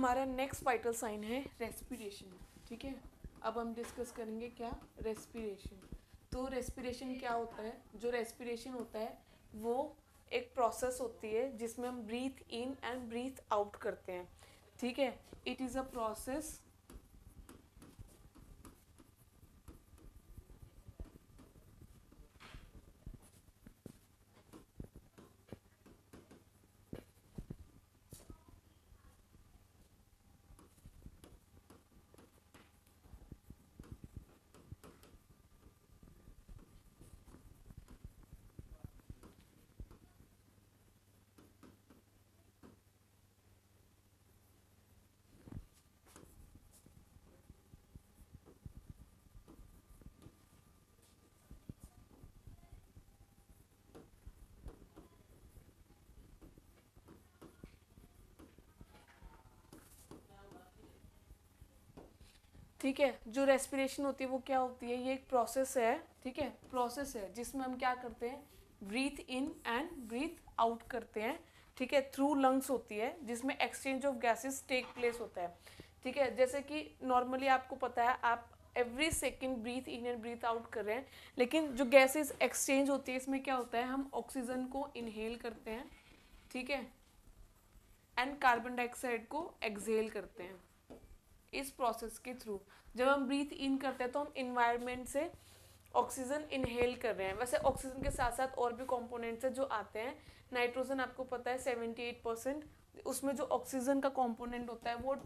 हमारा next vital sign है respiration, ठीक है। अब हम डिस्कस करेंगे क्या, रेस्पिरेशन। तो रेस्पिरेशन क्या होता है, जो रेस्पिरेशन होता है वो एक प्रोसेस होती है जिसमें हम breathe in and breathe out करते हैं, ठीक है। इट इज़ अ प्रोसेस ठीक है। जो रेस्पिरेशन होती है वो क्या होती है, ये एक प्रोसेस है, ठीक है, प्रोसेस है जिसमें हम क्या करते हैं, breathe in and breathe out करते हैं, ठीक है। थ्रू लंग्स होती है जिसमें exchange of gases take place होता है, ठीक है। जैसे कि नॉर्मली आपको पता है आप every second breathe in and breathe out कर रहे हैं, लेकिन जो गैसेस एक्सचेंज होती है इसमें क्या होता है, हम ऑक्सीजन को इनहेल करते हैं, ठीक है, एंड कार्बन डाइऑक्साइड को एक्सहेल करते हैं। इस प्रोसेस के थ्रू जब हम ब्रीथ इन करते हैं तो हम इन्वायरमेंट से ऑक्सीजन इनहेल कर रहे हैं। वैसे ऑक्सीजन के साथ साथ और भी कंपोनेंट्स हैं जो आते हैं। नाइट्रोजन आपको पता है 78%, उसमें जो ऑक्सीजन का कंपोनेंट होता है वो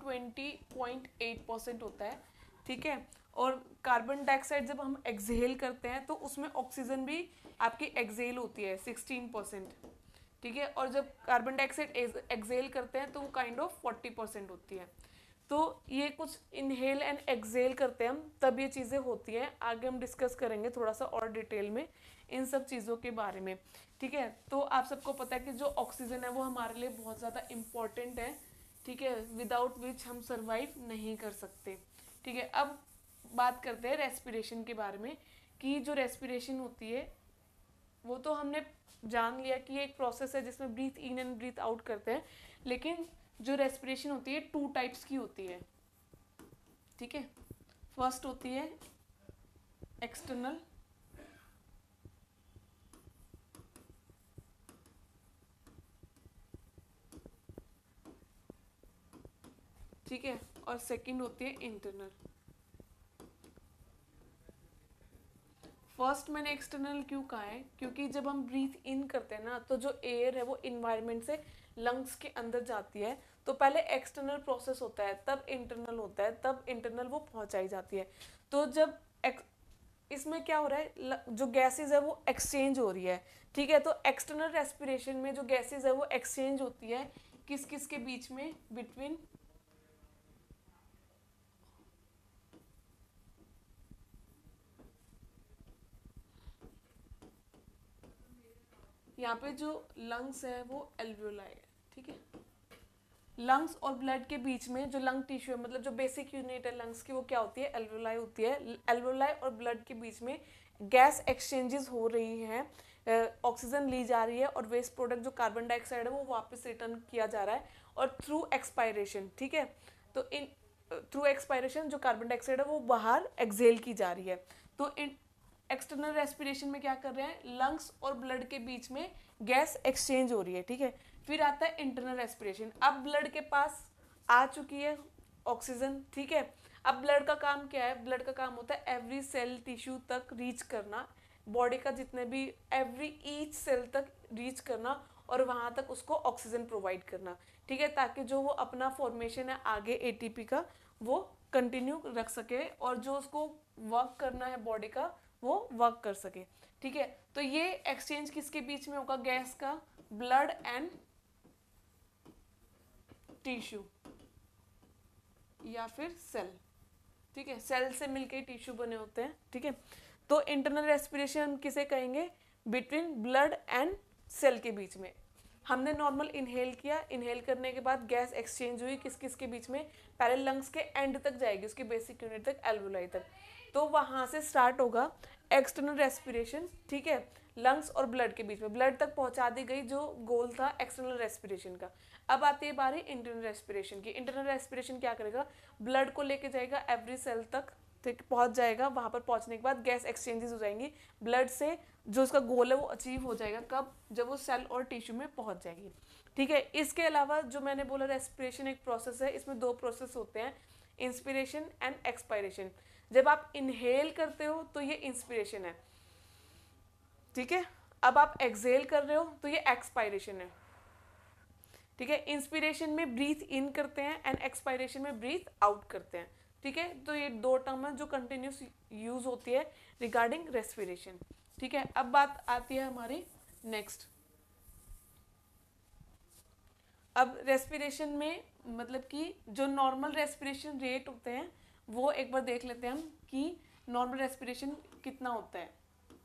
20.8% होता है, ठीक है। और कार्बन डाइऑक्साइड जब हम एक्सहेल करते हैं तो उसमें ऑक्सीजन भी आपकी एक्सहेल होती है 16%, ठीक है। और जब कार्बन डाइऑक्साइड एक्सहेल करते हैं तो वो काइंड ऑफ 40% होती है। तो ये कुछ इनहेल एंड एक्सहेल करते हैं हम, तब ये चीज़ें होती हैं। आगे हम डिस्कस करेंगे थोड़ा सा और डिटेल में इन सब चीज़ों के बारे में, ठीक है। तो आप सबको पता है कि जो ऑक्सीजन है वो हमारे लिए बहुत ज़्यादा इम्पॉर्टेंट है, ठीक है, विदाउट विच हम सर्वाइव नहीं कर सकते, ठीक है। अब बात करते हैं रेस्पिरेशन के बारे में, कि जो रेस्पिरेशन होती है वो तो हमने जान लिया कि ये एक प्रोसेस है जिसमें breathe in and breathe out करते हैं, लेकिन जो रेस्पिरेशन होती है 2 टाइप्स की होती है, ठीक है। फर्स्ट होती है एक्सटर्नल, ठीक है, और सेकंड होती है इंटरनल। फर्स्ट मैंने एक्सटर्नल क्यों कहा है, क्योंकि जब हम ब्रीथ इन करते हैं ना तो जो एयर है वो इन्वायरमेंट से लंग्स के अंदर जाती है, तो पहले एक्सटर्नल प्रोसेस होता है तब इंटरनल होता है, तब इंटरनल वो पहुंचाई जाती है। तो जब इसमें क्या हो रहा है, जो गैसेज है वो एक्सचेंज हो रही है, ठीक है। तो एक्सटर्नल रेस्पिरेशन में जो गैसेज है वो एक्सचेंज होती है किस किस के बीच में, बिटवीन यहाँ पे जो लंग्स है वो एल्वियोलाई है, ठीक है। लंग्स और ब्लड के बीच में जो लंग टिश्यू है, मतलब जो बेसिक यूनिट है लंग्स की, वो क्या होती है, एल्वियोलाई होती है। एल्वियोलाई और ब्लड के बीच में गैस एक्सचेंजेस हो रही हैं, ऑक्सीजन ली जा रही है और वेस्ट प्रोडक्ट जो कार्बन डाइऑक्साइड है वो वापस रिटर्न किया जा रहा है, और थ्रू एक्सपायरेशन, ठीक है। तो इन थ्रू एक्सपायरेशन जो कार्बन डाइऑक्साइड है वो बाहर एक्सहेल की जा रही है। तो इन एक्सटर्नल रेस्पिरेशन में क्या कर रहे हैं, लंग्स और ब्लड के बीच में गैस एक्सचेंज हो रही है, ठीक है। फिर आता है इंटरनल रेस्पिरेशन। अब ब्लड के पास आ चुकी है ऑक्सीजन, ठीक है। अब ब्लड का काम क्या है, ब्लड का काम होता है एवरी सेल टिश्यू तक रीच करना, बॉडी का जितने भी एवरी ईच सेल तक रीच करना और वहां तक उसको ऑक्सीजन प्रोवाइड करना, ठीक है, ताकि जो वो अपना फॉर्मेशन है आगे एटीपी का वो कंटिन्यू रख सके और जो उसको वर्क करना है बॉडी का वो वर्क कर सके, ठीक है। तो ये एक्सचेंज किसके बीच में होगा, गैस का, ब्लड एंड टिश्यू या फिर सेल, ठीक है। सेल से मिलके टिश्यू बने होते हैं, ठीक है। तो इंटरनल रेस्पिरेशन किसे कहेंगे, बिटवीन ब्लड एंड सेल के बीच में। हमने नॉर्मल इनहेल किया, इनहेल करने के बाद गैस एक्सचेंज हुई किस किस के बीच में, पहले लंग्स के एंड तक जाएगी, उसकी बेसिक यूनिट तक, एल्वोलाई तक। तो वहां से स्टार्ट होगा एक्सटर्नल रेस्पिरेशन, ठीक है। लंग्स और ब्लड के बीच में, ब्लड तक पहुंचा दी गई जो गोल था एक्सटर्नल रेस्पिरेशन का। अब आती है बारी इंटरनल रेस्पिरेशन की। इंटरनल रेस्पिरेशन क्या करेगा, ब्लड को लेके जाएगा एवरी सेल तक, ठीक पहुंच जाएगा, वहां पर पहुंचने के बाद गैस एक्सचेंजेस हो जाएंगी ब्लड से, जो उसका गोल है वो अचीव हो जाएगा कब, जब वो सेल और टिश्यू में पहुंच जाएगी। ठीक है, इसके अलावा जो मैंने बोला रेस्पिरेशन एक प्रोसेस है, इसमें दो प्रोसेस होते हैं, इंस्पिरेशन एंड एक्सपायरेशन। जब आप इनहेल करते हो तो ये इंस्पिरेशन है, ठीक है, अब आप एक्सहेल कर रहे हो तो ये एक्सपायरेशन है। ठीक है, इंस्पिरेशन में ब्रीथ इन करते हैं एंड एक्सपायरेशन में ब्रीथ आउट करते हैं। ठीक है, तो ये दो टर्म है जो कंटिन्यूस यूज होती है रिगार्डिंग रेस्पिरेशन। ठीक है, अब बात आती है हमारी नेक्स्ट। अब रेस्पिरेशन में मतलब कि जो नॉर्मल रेस्पिरेशन रेट होते हैं वो एक बार देख लेते हैं हम कि नॉर्मल रेस्पिरेशन कितना होता है।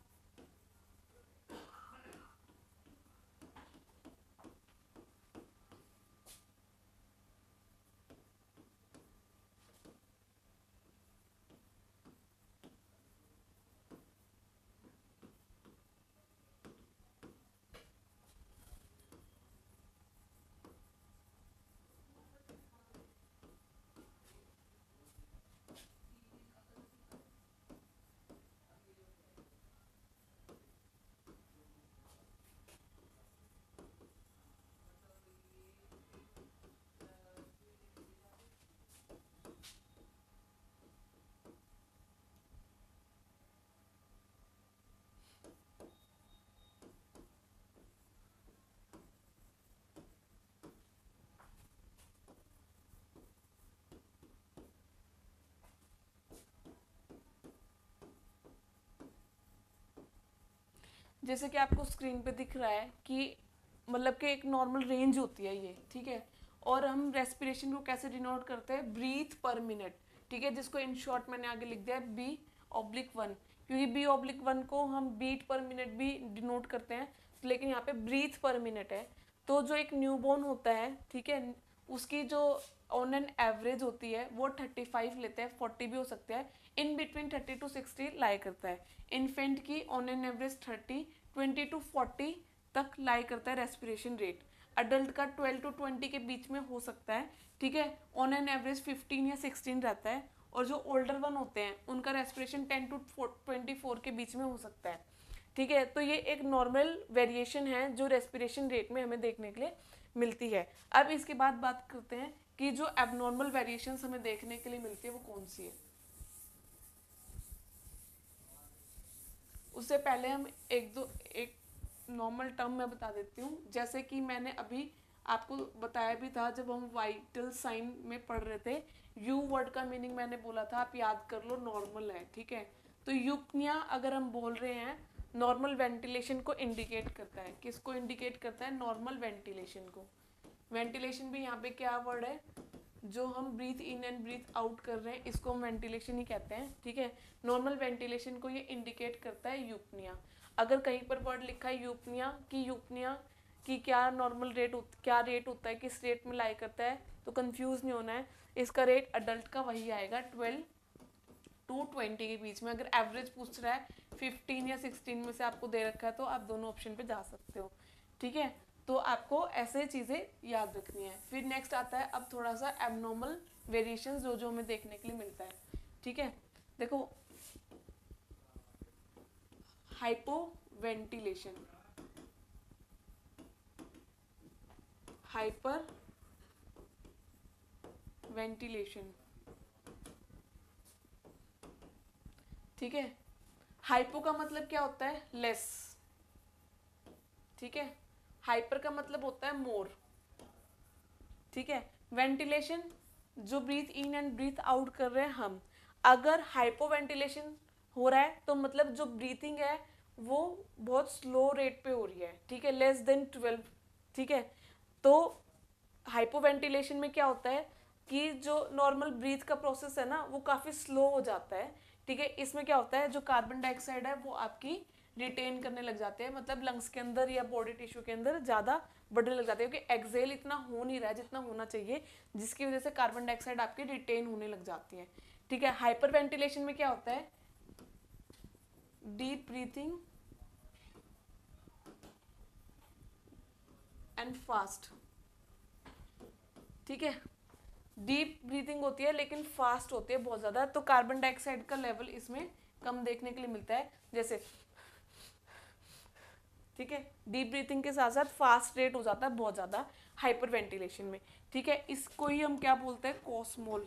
जैसे कि आपको स्क्रीन पे दिख रहा है कि मतलब कि एक नॉर्मल रेंज होती है ये, ठीक है, और हम रेस्पिरेशन को कैसे डिनोट करते हैं, ब्रीथ पर मिनट। ठीक है, जिसको इन शॉर्ट मैंने आगे लिख दिया है B/1, क्योंकि B/1 को हम बीट पर मिनट भी डिनोट करते हैं, लेकिन यहाँ पे ब्रीथ पर मिनट है। तो जो एक न्यूबॉर्न होता है, ठीक है, उसकी जो ऑन एन एवरेज होती है वो 35 लेते हैं, 40 भी हो सकता है, इन बिटवीन 30 to 60 लाई करता है। इन्फेंट की ऑन एन एवरेज 30, 20 to 40 तक लाई करता है रेस्पिरेशन रेट। अडल्ट का 12 to 20 के बीच में हो सकता है, ठीक है, ऑन एन एवरेज 15 या 16 रहता है, और जो ओल्डर वन होते हैं उनका रेस्पिरेशन 10 to 24 के बीच में हो सकता है। ठीक है, तो ये एक नॉर्मल वेरिएशन है जो रेस्पिरेशन रेट में हमें देखने के लिए मिलती है। अब इसके बाद बात करते हैं कि जो एबनॉर्मल वेरिएशन हमें देखने के लिए मिलती है वो कौन सी है। उससे पहले हम एक नॉर्मल टर्म मैं बता देती हूँ। जैसे कि मैंने अभी आपको बताया भी था जब हम वाइटल साइन में पढ़ रहे थे, यू वर्ड का मीनिंग मैंने बोला था, आप याद कर लो, नॉर्मल है। ठीक है, तो यूपनिया अगर हम बोल रहे हैं नॉर्मल वेंटिलेशन को इंडिकेट करता है। किसको इंडिकेट करता है, नॉर्मल वेंटिलेशन को। वेंटिलेशन भी यहाँ पे क्या वर्ड है, जो हम breathe in and breathe out कर रहे हैं इसको हम वेंटिलेशन ही कहते हैं। ठीक है, नॉर्मल वेंटिलेशन को ये इंडिकेट करता है यूपनिया। अगर कहीं पर वर्ड लिखा है यूपनिया की क्या नॉर्मल रेट क्या रेट होता है, किस रेट में लाई करता है, तो कंफ्यूज नहीं होना है, इसका रेट अडल्ट का वही आएगा 12 to 20 के बीच में। अगर एवरेज पूछ रहा है 15 या 16 में से आपको दे रखा है तो आप दोनों ऑप्शन पे जा सकते हो। ठीक है, तो आपको ऐसे चीज़ें याद रखनी है। फिर नेक्स्ट आता है अब थोड़ा सा एबनॉर्मल वेरिएशन जो जो हमें देखने के लिए मिलता है। ठीक है, देखो, हाइपोवेंटिलेशन, हाइपर वेंटिलेशन। ठीक है, हाइपो का मतलब क्या होता है, लेस। ठीक है, हाइपर का मतलब होता है मोर। ठीक है, वेंटिलेशन जो breathe in and breathe out कर रहे हैं हम, अगर हाइपो वेंटिलेशन हो रहा है तो मतलब जो ब्रीथिंग है वो बहुत स्लो रेट पे हो रही है। ठीक है, लेस देन 12। ठीक है, तो हाइपो वेंटिलेशन में क्या होता है कि जो नॉर्मल ब्रीथ का प्रोसेस है ना वो काफ़ी स्लो हो जाता है। ठीक है, इसमें क्या होता है, जो कार्बन डाइऑक्साइड है वो आपकी रिटेन करने लग जाते हैं, मतलब लंग्स के अंदर या बॉडी टिश्यू के अंदर ज़्यादा बढ़ने लग जाते हैं, क्योंकि एक्सेल इतना हो नहीं रहा है जितना होना चाहिए, जिसकी वजह से कार्बन डाइऑक्साइड आपकी रिटेन होने लग जाती है। ठीक है, हाइपर वेंटिलेशन में क्या होता है, डीप ब्रीथिंग एंड फास्ट, ठीक है। डीप ब्रीथिंग होती है लेकिन फास्ट होती है बहुत ज़्यादा, तो कार्बन डाइऑक्साइड का लेवल इसमें कम देखने के लिए मिलता है, जैसे, ठीक है। डीप ब्रीथिंग के साथ साथ फास्ट रेट हो जाता है बहुत ज़्यादा हाइपर वेंटिलेशन में, ठीक है। इसको ही हम क्या बोलते हैं, कॉस्मोल,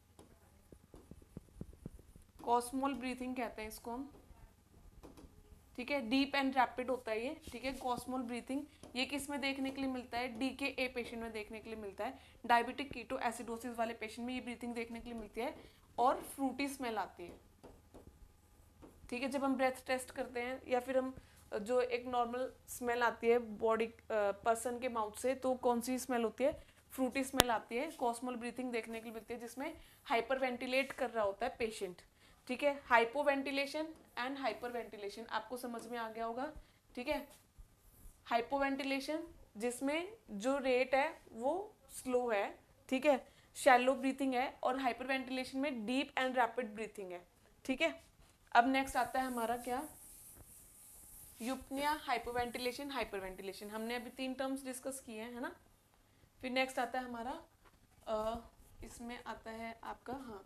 कॉस्मोल ब्रीथिंग कहते हैं इसको हम, ठीक है। डीप एंड रैपिड होता है ये, ठीक है। कॉस्मोल ब्रीथिंग ये किस में देखने के लिए मिलता है, DKA पेशेंट में देखने के लिए मिलता है, डायबिटिक कीटो एसिडोसिस वाले पेशेंट में ये ब्रीथिंग देखने के लिए मिलती है, और फ्रूटी स्मेल आती है, ठीक है। जब हम ब्रेथ टेस्ट करते हैं या फिर हम जो एक नॉर्मल स्मेल आती है बॉडी पर्सन के माउथ से, तो कौन सी स्मेल होती है, फ्रूटी स्मेल आती है। कॉस्मोल ब्रीथिंग देखने के लिए मिलती है जिसमें हाइपर वेंटिलेट कर रहा होता है पेशेंट, ठीक है। Hypoventilation and hyperventilation आपको समझ में आ गया होगा, ठीक है। हाइपो वेंटिलेशन जिसमें जो रेट है वो स्लो है, ठीक है, शैलो ब्रीथिंग है, और हाइपर वेंटिलेशन में डीप एंड रैपिड ब्रीथिंग है, ठीक है। अब नेक्स्ट आता है हमारा क्या, यूपनिया, हाइपोवेंटिलेशन, हाइपरवेंटिलेशन। हमने अभी 3 टर्म्स डिस्कस किए हैं, है ना। फिर नेक्स्ट आता है हमारा इसमें आता है आपका, हाँ,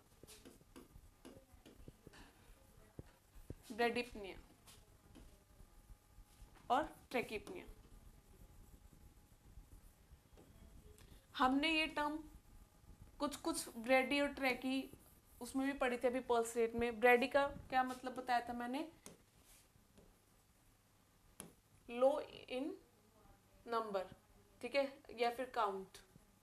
ब्रेडिप्निया और ट्रैकिप्निया। हमने ये टर्म कुछ ब्रेडी और ट्रैकी उसमें भी पढ़ी थी अभी पल्स रेट में। ब्रेडी का क्या मतलब बताया था मैंने, लो इन नंबर, ठीक है, या फिर काउंट,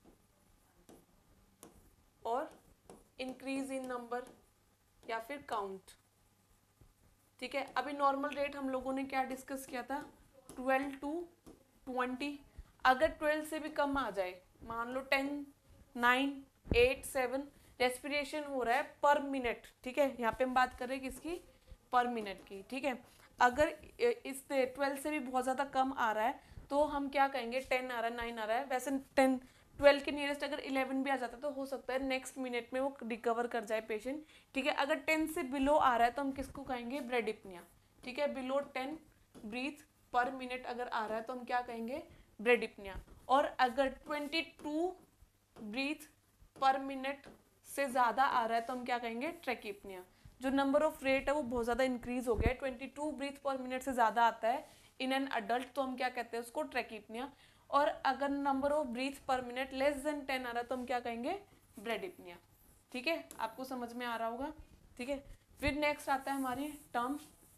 और इंक्रीज इन नंबर या फिर काउंट, ठीक है। अभी नॉर्मल रेट हम लोगों ने क्या डिस्कस किया था, 12 to 20। अगर 12 से भी कम आ जाए, मान लो 10, 9, 8, 7 रेस्पिरेशन हो रहा है पर मिनट, ठीक है। यहाँ पे हम बात कर रहे हैं किसकी, पर मिनट की, ठीक है। अगर इस 12 से भी बहुत ज़्यादा कम आ रहा है तो हम क्या कहेंगे, 10 आ रहा है, 9 आ रहा है, वैसे 10 12 के नियरेस्ट अगर 11 भी आ जाता है तो हो सकता है नेक्स्ट मिनट में वो रिकवर कर जाए पेशेंट, ठीक है। अगर 10 से बिलो आ रहा है तो हम किसको कहेंगे, ब्रेडिप्निया, ठीक है। बिलो 10 ब्रीथ पर मिनट अगर आ रहा है तो हम क्या कहेंगे, ब्रेडिप्निया। और अगर 22 ब्रीथ पर मिनट से ज़्यादा आ रहा है तो हम क्या कहेंगे, ट्रैकिप्निया। जो नंबर ऑफ रेट है वो बहुत ज़्यादा इंक्रीज हो गया है, 22 ब्रीथ पर मिनट से ज़्यादा आता है इन एन अडल्ट तो हम क्या कहते हैं उसको, ट्रैकिप्निया। और अगर number of breath per minute less than 10 आ रहा है तो हम क्या कहेंगे, ब्रेडिप्निया, ठीक है। आपको समझ में आ रहा होगा, ठीक है। फिर नेक्स्ट आता है हमारी टर्म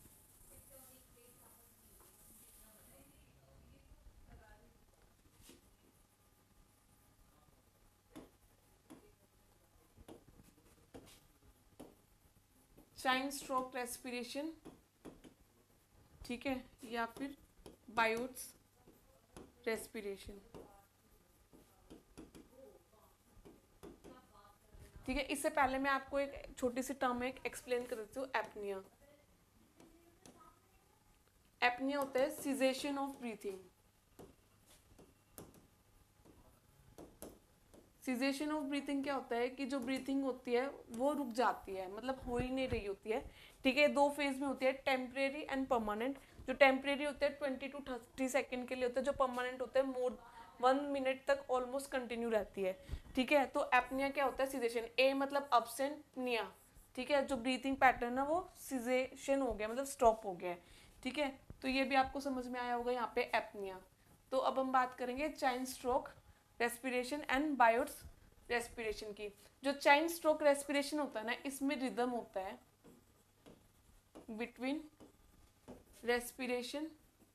चाइन स्ट्रोक रेस्पिरेशन, ठीक है, या फिर बायोट्स रेस्पिरेशन, ठीक है। इससे पहले मैं आपको एक छोटी सी टर्म एक एक्सप्लेन कर देती हूँ, एपनिया। एपनिया होता है cessation of breathing. Cessation of breathing क्या होता है कि जो ब्रीथिंग होती है वो रुक जाती है, मतलब हो ही नहीं रही होती है, ठीक है। 2 फेज में होती है, टेम्परेरी एंड परमानेंट। जो टेम्परेरी होते हैं 20 to 30 सेकेंड के लिए होते हैं, जो परमानेंट होते हैं मोर 1 मिनट तक ऑलमोस्ट कंटिन्यू रहती है, ठीक है। तो एपनिया क्या होता है, सीजेशन, ए मतलब अब्सेंट, निया, ठीक है। जो ब्रीथिंग पैटर्न है वो सीजेशन हो गया, मतलब स्टॉप हो गया है, ठीक है। तो ये भी आपको समझ में आया होगा यहाँ पे एपनिया। तो अब हम बात करेंगे Cheyne Stokes respiration and Biot's respiration की। जो चाइन स्ट्रोक रेस्पिरेशन होता है ना, इसमें रिदम होता है बिटवीन रेस्पिरेशन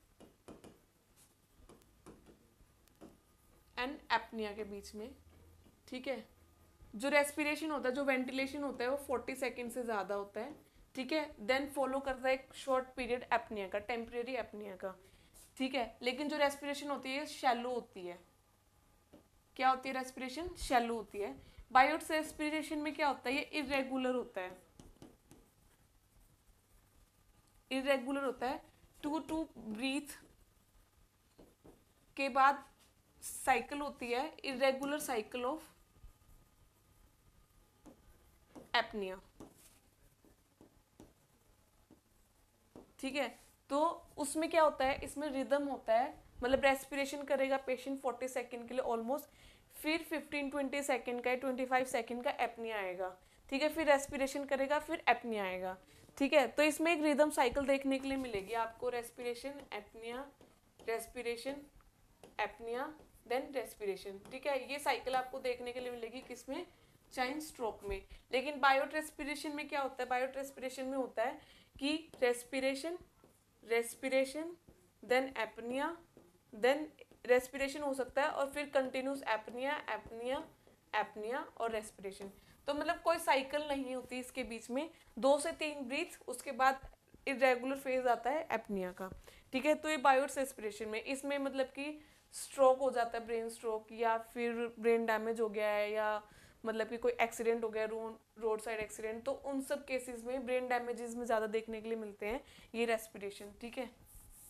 एंड एपनिया के बीच में, ठीक है। जो रेस्पिरेशन होता है, जो वेंटिलेशन होता है वो 40 सेकेंड से ज़्यादा होता है, ठीक है। देन फॉलो करता है एक शॉर्ट पीरियड एपनिया का, टेम्परेरी एपनिया का, ठीक है। लेकिन जो रेस्पिरेशन होती है शैलो होती है। क्या होती है, रेस्पिरेशन शैलो होती है। बायोट्स रेस्पिरेशन में क्या होता है, ये इरेगुलर होता है, इरेगुलर होता है। 2 ब्रीथ के बाद साइकिल होती है, इरेगुलर साइकिल ऑफ एपनिया, ठीक है। तो उसमें क्या होता है, इसमें रिदम होता है, मतलब रेस्पिरेशन करेगा पेशेंट 40 सेकेंड के लिए ऑलमोस्ट, फिर 15-20 सेकेंड का 25 सेकेंड का एपनिया आएगा, ठीक है, फिर रेस्पिरेशन करेगा, फिर एपनिया आएगा, ठीक है। तो इसमें एक रिदम साइकिल देखने के लिए मिलेगी आपको, respiration apnoea, respiration apnoea, then respiration, ठीक है। ये साइकिल आपको देखने के लिए मिलेगी किसमें, चाइन स्ट्रोक में। लेकिन बायोट रेस्पिरेशन में क्या होता है, बायोट रेस्पिरेशन में होता है कि respiration, respiration, then apnoea, then respiration हो सकता है और फिर कंटिन्यूस एपनिया, एपनिया, एपनिया और रेस्पिरेशन। तो मतलब कोई साइकिल नहीं होती इसके बीच में, 2 से 3 ब्रीथ, उसके बाद इरेगुलर फेज आता है एपनिया का, ठीक है। तो ये बायोट रेस्पिरेशन में, इसमें मतलब कि स्ट्रोक हो जाता है, ब्रेन स्ट्रोक, या फिर ब्रेन डैमेज हो गया है, या मतलब कि कोई एक्सीडेंट हो गया, रोड साइड एक्सीडेंट, तो उन सब केसेस में ब्रेन डैमेजेस में ज़्यादा देखने के लिए मिलते हैं ये रेस्पिरेशन, ठीक है।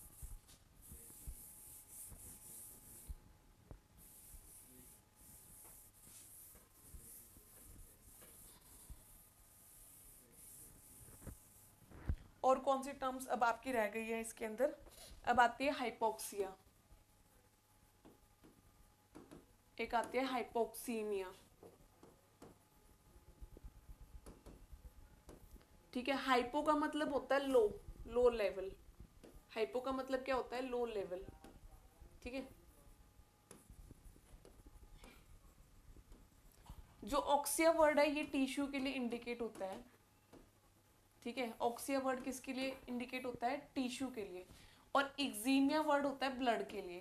और कौन सी टर्म्स अब आपकी रह गई है इसके अंदर, अब आती है हाइपोक्सिया, एक आती है हाइपोक्सीमिया, ठीक है। हाइपो का मतलब होता है लो, लो लेवल, हाइपो का मतलब क्या होता है, लो लेवल, ठीक है। जो ऑक्सिया वर्ड है ये टिश्यू के लिए इंडिकेट होता है, ठीक है। ऑक्सिया वर्ड किसके लिए इंडिकेट होता है, टिश्यू के लिए, और एक्जीमिया वर्ड होता है ब्लड के लिए।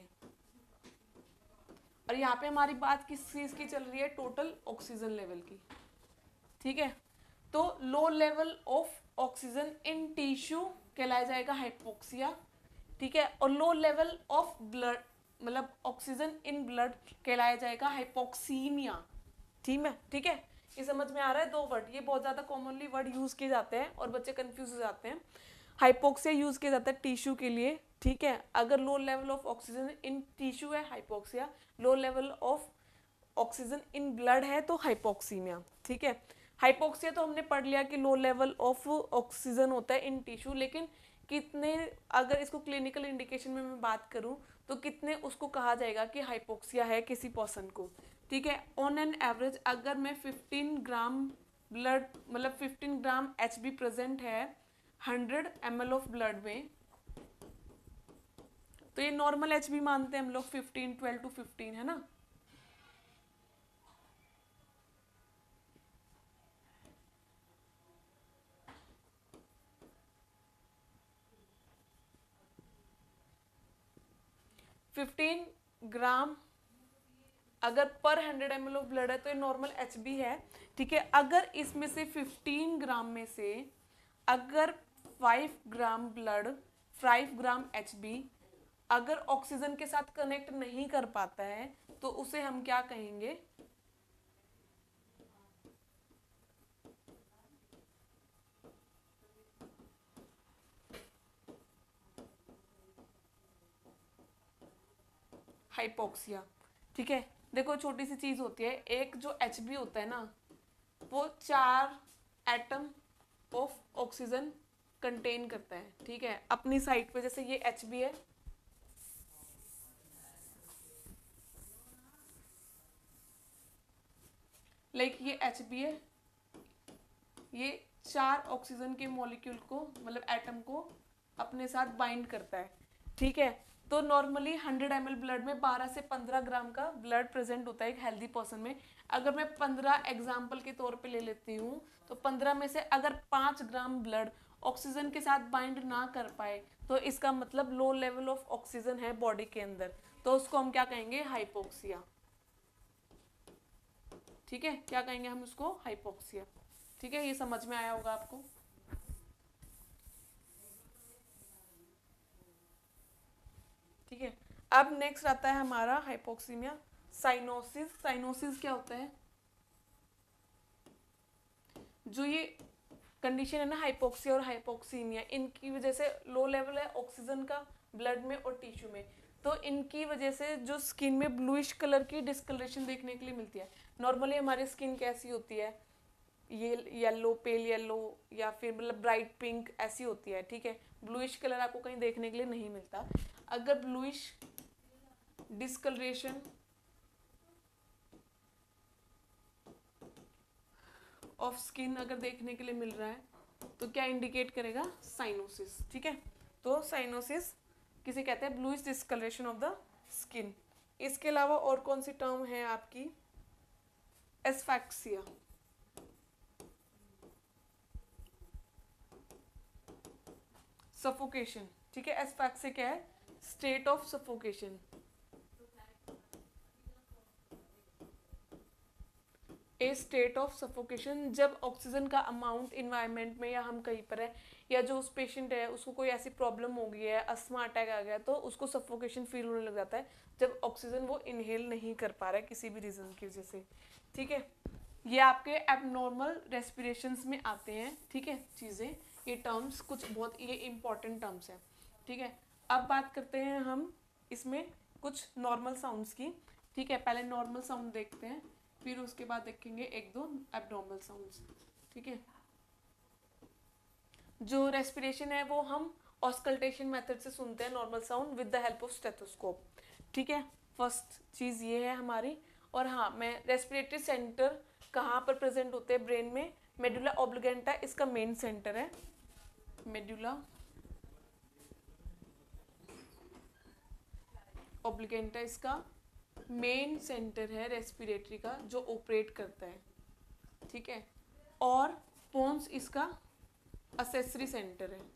और यहाँ पे हमारी बात किस चीज की चल रही है, टोटल ऑक्सीजन लेवल की, ठीक है। तो low level of oxygen in tissue कहलाया जाएगा हाइपोक्सिया, ठीक है। और लो लेवल ऑफ ब्लड मतलब ऑक्सीजन इन ब्लड कहलाया जाएगा हाइपोक्सीमिया, ठीक है। ये समझ में आ रहा है, 2 वर्ड, ये बहुत ज्यादा कॉमनली वर्ड यूज किए जाते हैं और बच्चे कंफ्यूज हो जाते हैं। हाइपोक्सिया यूज किया जाता है टिश्यू के लिए, ठीक है। अगर low level of oxygen in tissue है hypoxia, low level of oxygen in blood है तो हाइपोक्सीमिया, ठीक है। हाइपोक्सिया तो हमने पढ़ लिया कि लो लेवल ऑफ ऑक्सीजन होता है इन टिश्यू, लेकिन कितने, अगर इसको क्लिनिकल इंडिकेशन में मैं बात करूं तो कितने उसको कहा जाएगा कि हाइपोक्सिया है किसी पर्सन को, ठीक है। ऑन एन एवरेज अगर मैं 15 ग्राम ब्लड मतलब 15 ग्राम HB प्रेजेंट है 100 ml ऑफ ब्लड में, तो ये नॉर्मल HB मानते हैं हम लोग, 12 to 15 है ना। फिफ्टीन ग्राम अगर पर 100 ml ऑफ ब्लड है तो ये नॉर्मल HB है, ठीक है। अगर इसमें से 15 ग्राम में से अगर 5 ग्राम ब्लड, 5 ग्राम HB अगर ऑक्सीजन के साथ कनेक्ट नहीं कर पाता है तो उसे हम क्या कहेंगे, हाइपोक्सिया, ठीक है। देखो छोटी सी चीज होती है, एक जो HB होता है ना वो 4 एटम ऑफ ऑक्सीजन कंटेन करता है, ठीक है, अपनी साइड पे। जैसे ये HB है, लाइक ये HB है, ये 4 ऑक्सीजन के मॉलिक्यूल को मतलब एटम को अपने साथ बाइंड करता है, ठीक है। तो नॉर्मली 100 ml ब्लड में 12 से 15 ग्राम का ब्लड प्रेजेंट होता है एक हेल्दी पर्सन में। अगर मैं 15 एग्जाम्पल के तौर पे ले लेती हूँ तो 15 में से अगर 5 ग्राम ब्लड ऑक्सीजन के साथ बाइंड ना कर पाए तो इसका मतलब लो लेवल ऑफ ऑक्सीजन है बॉडी के अंदर, तो उसको हम क्या कहेंगे, हाइपोक्सिया, ठीक है। क्या कहेंगे हम उसको, हाइपोक्सिया, ठीक है। ये समझ में आया होगा आपको, ठीक है। अब नेक्स्ट आता है हमारा हाइपोक्सीमिया, साइनोसिस। साइनोसिस क्या होता है, जो ये कंडीशन है ना हाइपोक्सिया और हाइपोक्सीमिया, इनकी वजह से लो लेवल है ऑक्सीजन का ब्लड में और टिश्यू में, तो इनकी वजह से जो स्किन में ब्लूइश कलर की डिस्कलरेशन देखने के लिए मिलती है। नॉर्मली हमारी स्किन कैसी होती है, ये येलो, पेल येलो या फिर मतलब ब्राइट पिंक ऐसी होती है, ठीक है। ब्लूइश कलर आपको कहीं देखने के लिए नहीं मिलता। अगर ब्लूइश डिस्कलरेशन ऑफ स्किन अगर देखने के लिए मिल रहा है तो क्या इंडिकेट करेगा? साइनोसिस, ठीक है। तो साइनोसिस किसे कहते हैं? Bluish discolouration of the skin. इसके अलावा और कौन सी टर्म है आपकी? एस्फैक्सिया, सफोकेशन, ठीक है। एस्फैक्सिया क्या है? State of suffocation. A state of suffocation, जब ऑक्सीजन का अमाउंट इन्वायरमेंट में या हम कहीं पर है, या जो उस पेशेंट है उसको कोई ऐसी प्रॉब्लम हो गई है, अस्थमा अटैक आ गया, तो उसको सफोकेशन फील होने लग जाता है जब ऑक्सीजन वो इनहेल नहीं कर पा रहा है किसी भी रीजन की वजह से, ठीक है। ये आपके एबनॉर्मल रेस्पिरेशंस में आते हैं, ठीक है, चीज़ें, ये टर्म्स कुछ बहुत ये इंपॉर्टेंट टर्म्स हैं, ठीक है। अब बात करते हैं हम इसमें कुछ नॉर्मल साउंड्स की, ठीक है। पहले नॉर्मल साउंड देखते हैं, फिर उसके बाद देखेंगे एक दो एबनॉर्मल साउंड्स, ठीक है। जो रेस्पिरेशन है वो हम ऑस्कल्टेशन मेथड से सुनते हैं normal sound with the help of stethoscope, ठीक है। फर्स्ट चीज़ ये है हमारी। और हाँ, मैं रेस्पिरेटरी सेंटर कहाँ पर प्रेजेंट होते हैं ब्रेन में? मेडुला ऑब्लिगेंटा इसका मेन सेंटर है। मेडुला ऑब्लिगेंटा इसका मेन सेंटर है रेस्पिरेटरी का, जो ऑपरेट करता है, ठीक है। और पोन्स इसका असेसरी सेंटर है,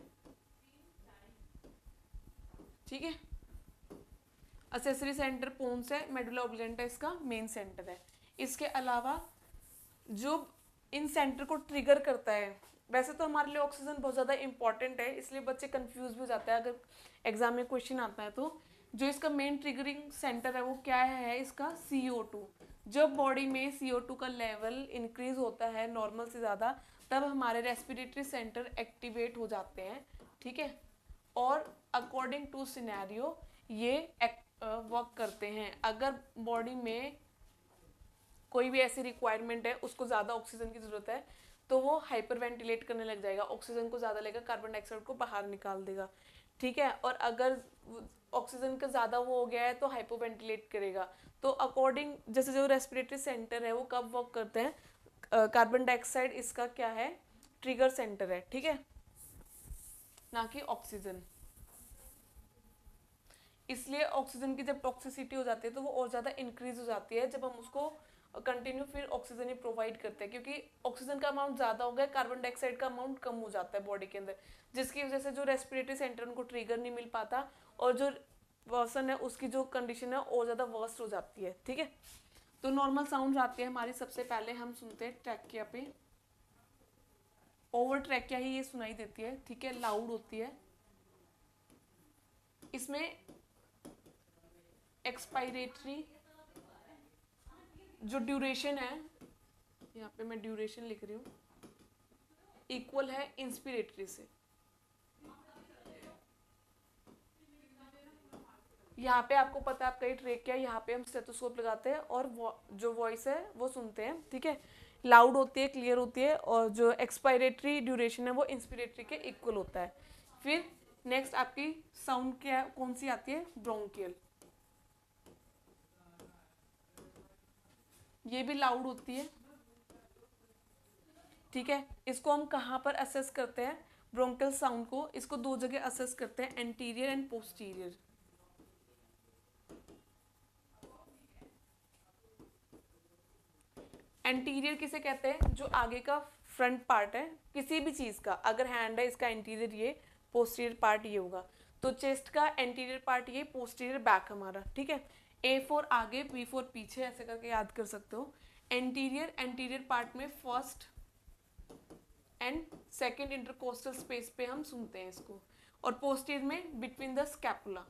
ठीक है। असेसरी सेंटर पोन्स है, मेडुला ऑब्लिगेंटा इसका मेन सेंटर है। इसके अलावा जो इन सेंटर को ट्रिगर करता है, वैसे तो हमारे लिए ऑक्सीजन बहुत ज़्यादा इंपॉर्टेंट है, इसलिए बच्चे कंफ्यूज भी हो जाते हैं अगर एग्जाम में क्वेश्चन आता है तो। जो इसका मेन ट्रिगरिंग सेंटर है वो क्या है? इसका CO2। जब बॉडी में CO2 का लेवल इंक्रीज होता है नॉर्मल से ज़्यादा, तब हमारे रेस्पिरेटरी सेंटर एक्टिवेट हो जाते हैं, ठीक है। और अकॉर्डिंग टू सिनेरियो ये वर्क करते हैं। अगर बॉडी में कोई भी ऐसी रिक्वायरमेंट है, उसको ज़्यादा ऑक्सीजन की ज़रूरत है, तो वो हाइपर वेंटिलेट करने लग जाएगा, ऑक्सीजन को ज़्यादा लेगा, कार्बन डाइऑक्साइड को बाहर निकाल देगा, ठीक है। और अगर ऑक्सीजन का ज़्यादा वो हो गया है तो हाइपो वेंटिलेट करेगा। तो अकॉर्डिंग, जैसे जो रेस्पिरेटरी सेंटर है वो कब वर्क करते हैं? कार्बन डाइऑक्साइड इसका क्या है? ट्रिगर सेंटर है, ठीक है, ना कि ऑक्सीजन। इसलिए ऑक्सीजन की जब टॉक्सिसिटी हो जाती है तो वो और ज़्यादा इंक्रीज हो जाती है जब हम उसको कंटिन्यू फिर ऑक्सीजन ही प्रोवाइड करते हैं, क्योंकि ऑक्सीजन का अमाउंट ज़्यादा हो गया, कार्बन डाइऑक्साइड का अमाउंट कम हो जाता है बॉडी के अंदर, जिसकी वजह से जो रेस्पिरेटरी सेंटर उनको ट्रिगर नहीं मिल पाता, और जो पर्सन है उसकी जो कंडीशन है और ज़्यादा वर्स्ट हो जाती है, ठीक है। तो नॉर्मल साउंड आती है हमारी। सबसे पहले हम सुनते हैं ट्रैकिया पे, ओवर ट्रैकिया ही ये सुनाई देती है, ठीक है, लाउड होती है। इसमें एक्सपायरेटरी जो ड्यूरेशन है, यहाँ पे मैं ड्यूरेशन लिख रही हूँ, इक्वल है इंस्पिरेटरी से। यहाँ पे आपको पता है आपका ये ट्रेक क्या है, यहाँ पे हम स्टेथोस्कोप लगाते हैं और जो वॉइस है वो सुनते हैं, ठीक है। लाउड होती है, क्लियर होती है, और जो एक्सपायरेटरी ड्यूरेशन है वो इंस्पिरेटरी के इक्वल होता है। फिर नेक्स्ट आपकी साउंड क्या कौन सी आती है? ब्रोंकियल, ये भी लाउड होती है, ठीक है। इसको हम कहाँ पर असेस करते हैं? ब्रोंकियल साउंड को इसको दो जगह असेस करते हैं, एंटीरियर एंड पोस्टीरियर। एंटीरियर किसे कहते हैं? जो आगे का फ्रंट पार्ट है किसी भी चीज़ का, अगर हैंड है इसका एंटीरियर ये, पोस्टीरियर पार्ट ये होगा। तो चेस्ट का एंटीरियर पार्ट ये, पोस्टीरियर बैक हमारा, ठीक है। A4 आगे, B4 पीछे, ऐसे करके याद कर सकते हो। एंटीरियर, एंटीरियर पार्ट में first and second intercostal space पे हम सुनते हैं इसको, और पोस्टीरियर में बिटवीन द स्कैपुला,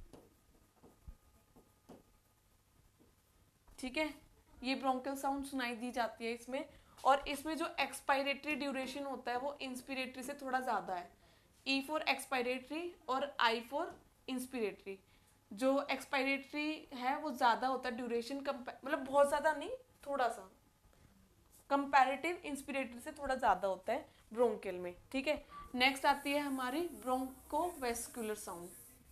ठीक है। ये ब्रोंकियल साउंड सुनाई दी जाती है इसमें। और इसमें जो एक्सपायरेटरी ड्यूरेशन होता है वो इंस्पिरेटरी से थोड़ा ज़्यादा है। E4 एक्सपायरेटरी और I4 इंस्पिरेटरी। जो एक्सपायरेटरी है वो ज़्यादा होता है ड्यूरेशन, मतलब बहुत ज़्यादा नहीं, थोड़ा सा। कंपैरेटिव इंस्पिरेटरी से थोड़ा ज़्यादा होता है ब्रोंकियल में, ठीक है। नेक्स्ट आती है हमारी ब्रोंकोवेस्कुलर साउंड।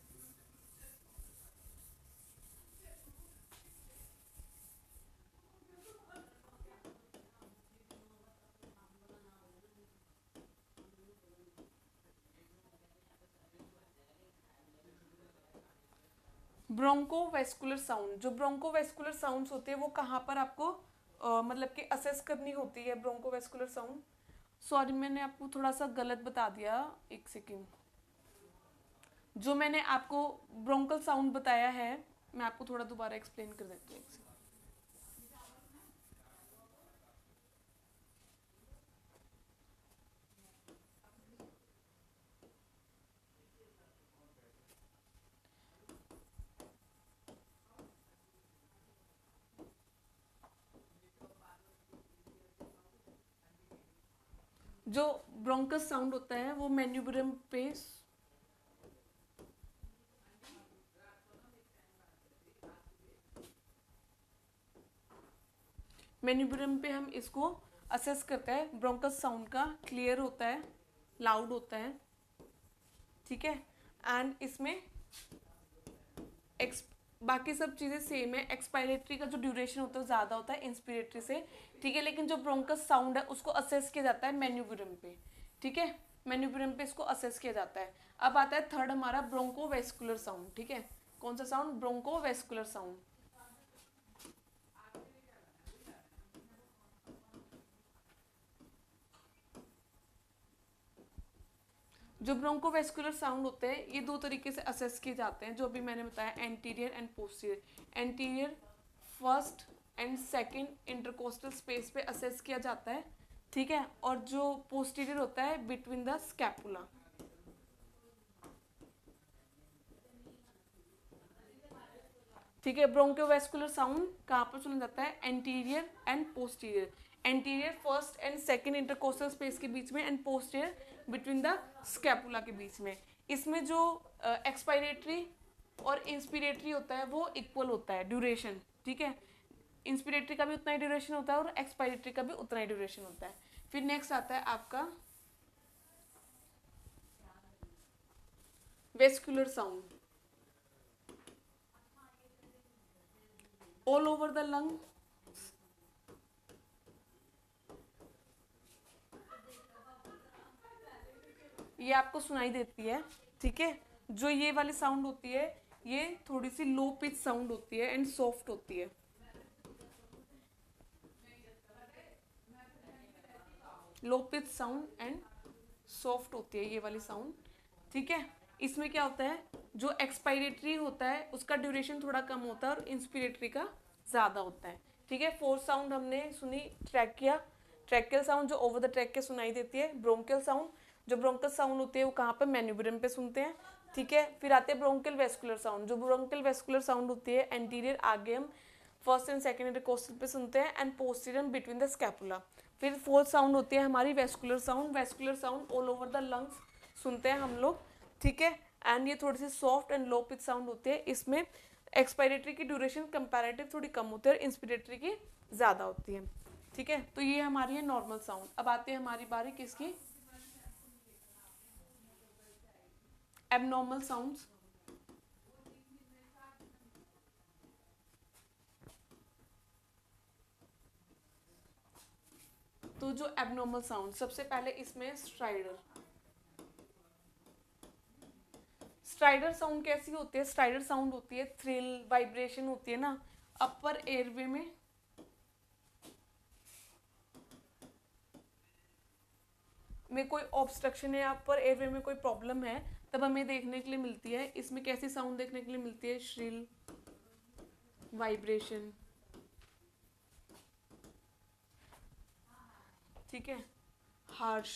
ब्रोंकोवेस्कुलर साउंड, जो ब्रोंकोवेस्कुलर साउंड्स होते हैं वो कहाँ पर आपको मतलब कि असेस करनी होती है ब्रोंकोवेस्कुलर साउंड। सॉरी मैंने आपको थोड़ा सा गलत बता दिया, एक सेकेंड। जो मैंने आपको ब्रोंकल साउंड बताया है मैं आपको थोड़ा दोबारा एक्सप्लेन कर देती हूँ। जो ब्रोंकस साउंड होता है वो मैन्यूब्रम पे हम इसको असेस करते हैं। ब्रोंकस साउंड का क्लियर होता है, लाउड होता है, ठीक है। एंड इसमें बाकी सब चीज़ें सेम है। एक्सपायरेटरी का जो ड्यूरेशन होता है ज़्यादा होता है इंस्पिरेटरी से, ठीक है। लेकिन जो ब्रोंकस साउंड है उसको असेस किया जाता है मैन्यूब्रम पे, ठीक है। मैन्यूब्रम पे इसको असेस किया जाता है। अब आता है थर्ड हमारा ब्रोंकोवेस्कुलर साउंड, ठीक है। कौन सा साउंड? ब्रोंकोवेस्कुलर साउंड। जो ब्रोंकोवेस्कुलर साउंड होते हैं ये दो तरीके से असेस किए जाते हैं, जो अभी मैंने बताया, anterior and posterior. Anterior first and second intercostal space पे असेस किया जाता है, ठीक है। और जो पोस्टीरियर होता है बिटवीन द स्कैपुला। ठीक है, ब्रोंकोवेस्कुलर साउंड कहाँ पर सुना जाता है? Anterior and posterior. Anterior first and second intercostal space के बीच में, and posterior between the scapula के बीच में। इसमें जो एक्सपायरेटरी और इंस्पिरेटरी होता है वो इक्वल होता है ड्यूरेशन, ठीक है। इंस्पिरेटरी का भी उतना ही ड्यूरेशन होता है और एक्सपायरेटरी का भी उतना ही ड्यूरेशन होता है। फिर नेक्स्ट आता है आपका vesicular sound. All over the lung, ये आपको सुनाई देती है, ठीक है। जो ये वाली साउंड होती है ये थोड़ी सी लो पिच साउंड होती है एंड सॉफ्ट होती है। Low pitch sound and soft होती है ये वाली साउंड, ठीक है। इसमें क्या होता है, जो एक्सपायरेटरी होता है उसका ड्यूरेशन थोड़ा कम होता है और इंस्पिरेटरी का ज़्यादा होता है, ठीक है। फोर्थ साउंड हमने सुनी ट्रैकिया, ट्रैकियल साउंड जो ओवर द ट्रैक के सुनाई देती है। ब्रोंकियल साउंड, जो ब्रोंकस साउंड होती है वो कहाँ पर? मैन्यूब्रम पे सुनते हैं, ठीक है। फिर आते हैं ब्रोंकियल वेस्कुलर साउंड। जो ब्रोंकियल वेस्कुलर साउंड होती है एंटीरियर आगे हम फर्स्ट एंड सेकंड इंटरकोस्टल पे सुनते हैं and posterior between the scapula. फिर फोर्थ साउंड होती है हमारी vesicular sound. Vesicular sound all over the lungs सुनते हैं हम लोग, ठीक है। एंड ये थोड़ी सी soft and low pitch sound होती है। इसमें एक्सपायरेटरी की ड्यूरेशन कंपैरेटिव थोड़ी कम होती है और इंस्पिरेटरी की ज़्यादा होती है, ठीक है। तो ये हमारी है नॉर्मल साउंड। अब आती है हमारी बारी किसकी? Abnormal sounds. तो जो एबनॉर्मल साउंड, सबसे पहले इसमें स्ट्राइडर। स्ट्राइडर साउंड कैसी होती है? स्ट्राइडर साउंड होती है थ्रिल वाइब्रेशन होती है ना अपर एयरवे में कोई ऑब्स्ट्रक्शन है, अपर एयरवे में कोई प्रॉब्लम है, तब हमें देखने के लिए मिलती है। इसमें कैसी साउंड देखने के लिए मिलती है? श्रिल वाइब्रेशन, ठीक है। हार्श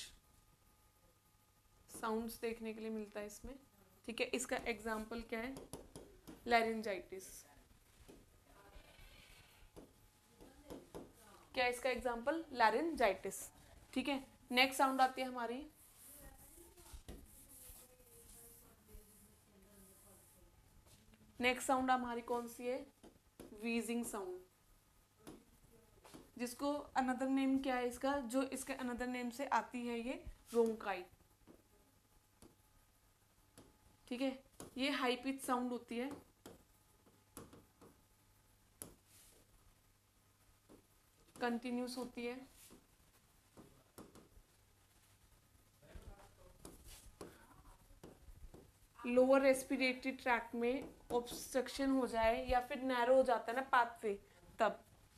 साउंड्स देखने के लिए मिलता है इसमें, ठीक है। इसका एग्जाम्पल क्या है? लैरिंजाइटिस। क्या है इसका एग्जाम्पल? लैरिंजाइटिस, ठीक है। नेक्स्ट साउंड आती है हमारी नेक्स्ट साउंड हमारी कौन सी है? Wheezing sound. जिसको अनदर नेम क्या है इसका, जो इसके अनदर नेम से आती है ये ब्रोंकाई, ठीक है। ये हाई पिच साउंड होती है, कंटिन्यूस होती है, लोअर रेस्पिरेटरी ट्रैक्ट में ऑब्स्ट्रक्शन हो जाए या फिर नैरो हो जाता है ना पाथवे, तब।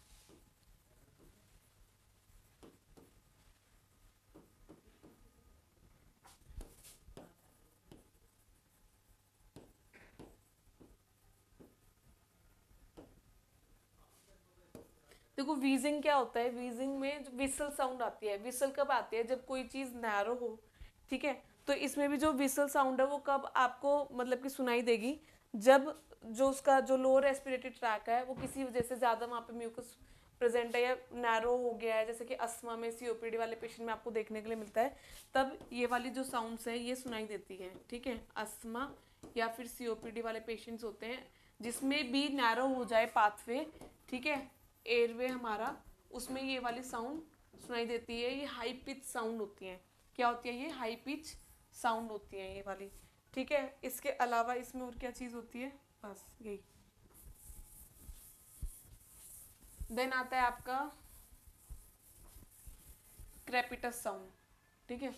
देखो वीजिंग क्या होता है, वीजिंग में विसल साउंड आती है। विसल कब आती है, जब कोई चीज नैरो हो, ठीक है। तो इसमें भी जो विसल साउंड है वो कब आपको मतलब कि सुनाई देगी, जब जो उसका जो लोअर रेस्पिरेटरी ट्रैक है वो किसी वजह से ज्यादा वहाँ पे म्यूकस प्रेजेंट है या नैरो हो गया है, जैसे कि अस्थमा में सीओपीडी वाले पेशेंट में आपको देखने के लिए मिलता है, तब ये वाली जो साउंड्स है ये सुनाई देती है, ठीक है। अस्थमा या फिर सीओपीडी वाले पेशेंट्स होते हैं जिसमें भी नैरो हो जाए पाथवे, ठीक है, एयरवे हमारा, उसमें ये वाली साउंड सुनाई देती है। ये हाई पिच साउंड होती है। क्या होती है ये, हाई पिच साउंड होती है ये वाली, ठीक है। इसके अलावा इसमें और क्या चीज़ होती है, बस यही। देन आता है आपका क्रेपिटस साउंड, ठीक है,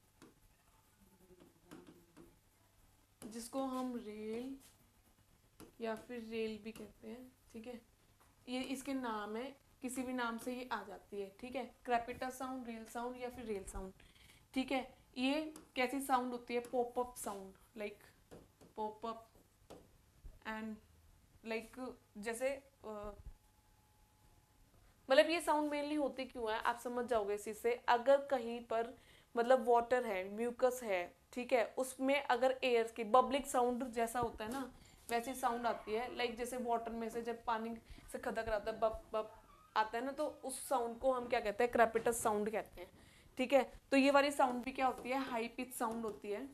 जिसको हम रेल या फिर रेल भी कहते हैं, ठीक है। ये इसके नाम है, किसी भी नाम से ये आ जाती है, ठीक है। क्रेपिटस साउंड, रेल साउंड या फिर रेल साउंड, ठीक है। ये कैसी साउंड होती है, popup sound, like popup and like जैसे मतलब ये साउंड मेनली होती क्यों है आप समझ जाओगे इसी से। अगर कहीं पर मतलब वाटर है, म्यूकस है, ठीक है, उसमें अगर एयर की बबलिंग साउंड जैसा होता है ना, वैसी साउंड आती है। लाइक जैसे वाटर में से जब पानी से खदक रहा था, बप बप आता है ना, तो उस साउंड को हम क्या कहते हैं, क्रेपिटस साउंड कहते हैं, ठीक है। तो ये वाली साउंड भी क्या होती है, हाई पिच साउंड होती है।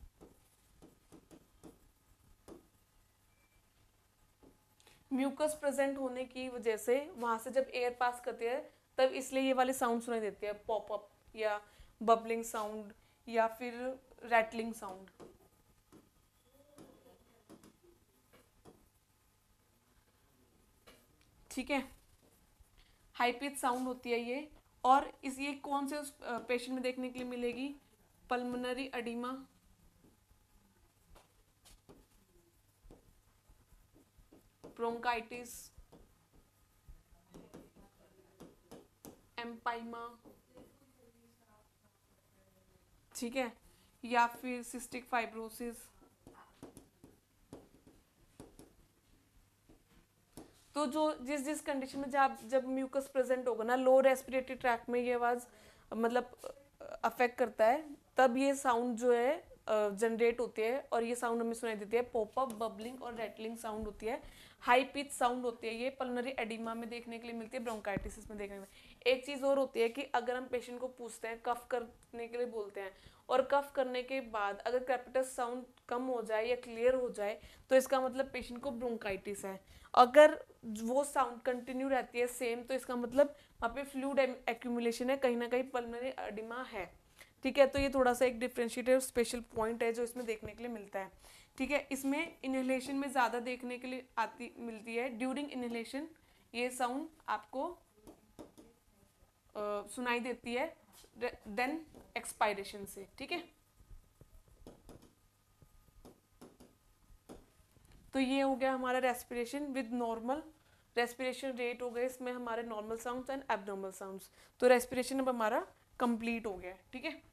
म्यूकस प्रेजेंट होने की वजह से वहां से जब एयर पास करती है तब इसलिए ये वाली साउंड सुनाई देती है, पॉपअप या बबलिंग साउंड या फिर रैटलिंग साउंड, ठीक है। हाई पिच साउंड होती है ये। और इस ये कौन से उस पेशेंट में देखने के लिए मिलेगी, पल्मोनरी एडिमा, ब्रोंकाइटिस, एम्पाइमा, ठीक है, या फिर सिस्टिक फाइब्रोसिस। तो जो जिस जिस कंडीशन में जब म्यूकस प्रेजेंट होगा ना लो रेस्पिरेटरी ट्रैक में, ये आवाज मतलब अफेक्ट करता है, तब ये साउंड जो है जनरेट होती है और ये साउंड हमें सुनाई देती है, पॉपअप, बबलिंग और रैटलिंग साउंड होती है। हाई पिच साउंड होती है, ये पल्मोनरी एडिमा में देखने के लिए मिलती है, ब्रोंकाइटिस में देखने में। एक चीज़ और होती है कि अगर हम पेशेंट को पूछते हैं, कफ करने के लिए बोलते हैं, और कफ करने के बाद अगर क्रेपिटस साउंड कम हो जाए या क्लियर हो जाए तो इसका मतलब पेशेंट को ब्रोंकाइटिस है। अगर वो साउंड कंटिन्यू रहती है सेम, तो इसका मतलब वहाँ पे फ्लूइड एक्यूमुलेशन है, कहीं ना कहीं पल्मोनरी एडिमा है, ठीक है। तो ये थोड़ा सा एक डिफरेंशिएटेड स्पेशल पॉइंट है जो इसमें देखने के लिए मिलता है, ठीक है। इसमें इनहेलेशन में ज़्यादा देखने के लिए मिलती है। ड्यूरिंग इनहेलेशन ये साउंड आपको सुनाई देती है, देन एक्सपायरेशन से, ठीक है। तो ये हो गया हमारा respiration with normal respiration rate हो गए इसमें हमारे normal sounds and abnormal sounds. तो रेस्पिरेशन अब हमारा कंप्लीट हो गया, ठीक है।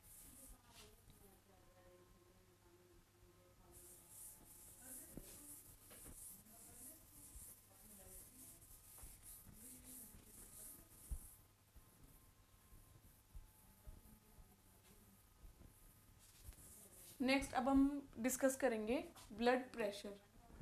नेक्स्ट अब हम डिस्कस करेंगे ब्लड प्रेशर।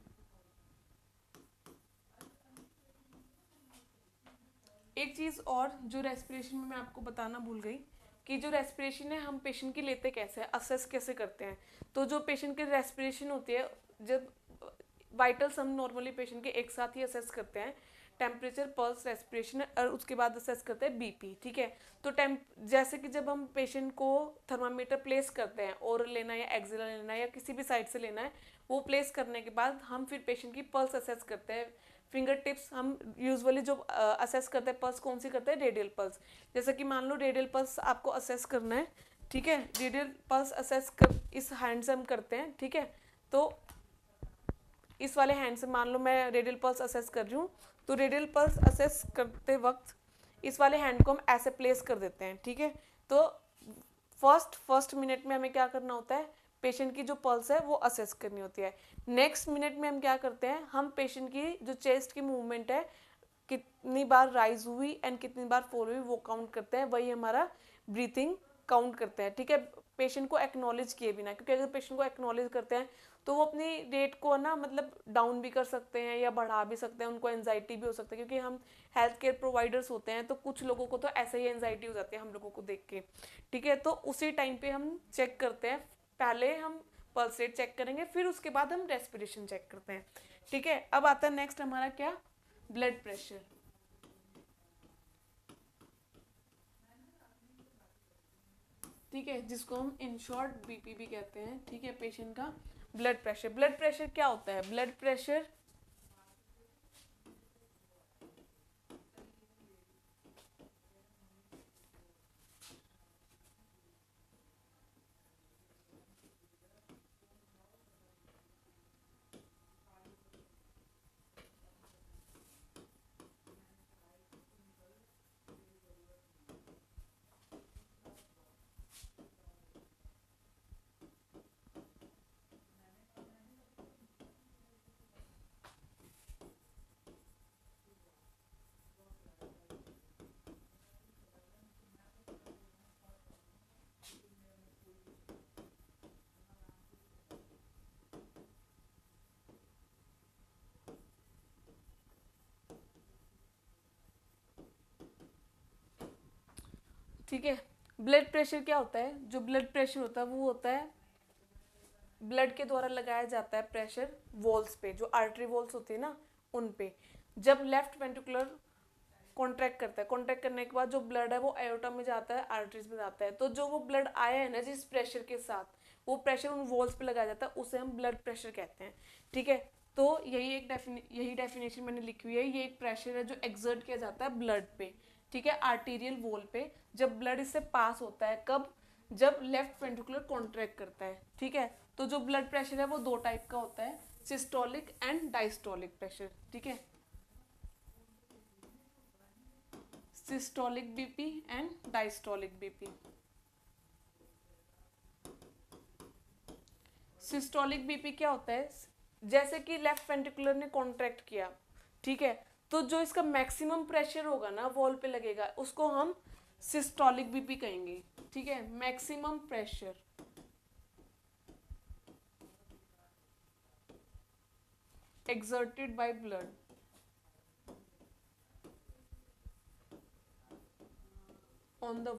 एक चीज़ और जो रेस्पिरेशन में मैं आपको बताना भूल गई कि जो रेस्पिरेशन है हम पेशेंट की लेते कैसे हैं, असेस कैसे करते हैं। तो जो पेशेंट की रेस्पिरेशन होती है, जब वाइटल्स हम नॉर्मली पेशेंट के एक साथ ही असेस करते हैं, टेम्परेचर, पल्स, रेस्पिरेशन और उसके बाद असेस करते हैं बीपी। ठीक है, तो जैसे कि जब हम पेशेंट को थर्मामीटर प्लेस करते हैं, ओरल लेना है या एक्सिलर लेना है या किसी भी साइड से लेना है, वो प्लेस करने के बाद हम फिर पेशेंट की पल्स असेस करते हैं। फिंगर टिप्स हम यूजुअली जो असेस करते हैं पल्स कौन सी करते हैं, रेडियल पल्स। जैसे कि मान लो रेडियल पल्स आपको असेस करना है, ठीक है, रेडियल पल्स असेस कर इस हैंड से हम करते हैं। ठीक है, तो इस वाले हैंड से मान लो मैं रेडियल पल्स असेस कर रही हूँ, तो रेडियल पल्स असेस करते वक्त इस वाले हैंड को हम ऐसे प्लेस कर देते हैं। ठीक है, तो फर्स्ट मिनट में हमें क्या करना होता है, पेशेंट की जो पल्स है वो असेस करनी होती है। नेक्स्ट मिनट में हम क्या करते हैं, हम पेशेंट की जो चेस्ट की मूवमेंट है, कितनी बार राइज हुई एंड कितनी बार फॉल हुई, वो काउंट करते हैं। वही हमारा ब्रीथिंग काउंट करते हैं। ठीक है, पेशेंट को एक्नॉलेज किए बिना, क्योंकि अगर पेशेंट को एक्नॉलेज करते हैं तो वो अपनी रेट को ना मतलब डाउन भी कर सकते हैं या बढ़ा भी सकते हैं, उनको एंजाइटी भी हो सकता है, क्योंकि हम हेल्थ केयर प्रोवाइडर्स होते हैं, तो कुछ लोगों को तो ऐसे ही एंजाइटी हो जाती है हम लोगों को देख के। ठीक है, तो उसी टाइम पे हम चेक करते हैं, पहले हम पल्स रेट चेक करेंगे, फिर उसके बाद हम रेस्पिरेशन चेक करते हैं। ठीक है, अब आता है नेक्स्ट हमारा क्या, ब्लड प्रेशर। ठीक है, जिसको हम इन शॉर्ट बीपी भी कहते हैं। ठीक है, पेशेंट का ब्लड प्रेशर। ब्लड प्रेशर क्या होता है, ब्लड प्रेशर ठीक है, ब्लड प्रेशर क्या होता है, जो ब्लड प्रेशर होता है वो होता है ब्लड के द्वारा लगाया जाता है प्रेशर वॉल्स पे, जो आर्टरी वॉल्स होती है ना उन पे। जब लेफ्ट वेंट्रिकुलर कॉन्ट्रैक्ट करता है, कॉन्ट्रैक्ट करने के बाद जो ब्लड है वो एओर्टा में जाता है, आर्टरीज में जाता है, तो जो वो ब्लड आया है ना जिस प्रेशर के साथ, वो प्रेशर उन वॉल्स पे लगाया जाता है, उसे हम ब्लड प्रेशर कहते हैं। ठीक है, तो यही डेफिनेशन मैंने लिखी हुई है। ये एक प्रेशर है जो एक्सर्ट किया जाता है ब्लड पे, ठीक है, आर्टीरियल वॉल पे, जब ब्लड इससे पास होता है। कब, जब लेफ्ट वेंट्रिकुलर कॉन्ट्रैक्ट करता है। ठीक है, तो जो ब्लड प्रेशर है वो दो टाइप का होता है, सिस्टोलिक एंड डायस्टोलिक प्रेशर। ठीक है, systolic BP and diastolic BP. Systolic BP क्या होता है, जैसे कि लेफ्ट वेंट्रिकुलर ने कॉन्ट्रैक्ट किया, ठीक है, तो जो इसका मैक्सिमम प्रेशर होगा ना वॉल पे लगेगा, उसको हम सिस्टोलिक बीपी कहेंगे। ठीक है, maximum pressure exerted by blood on the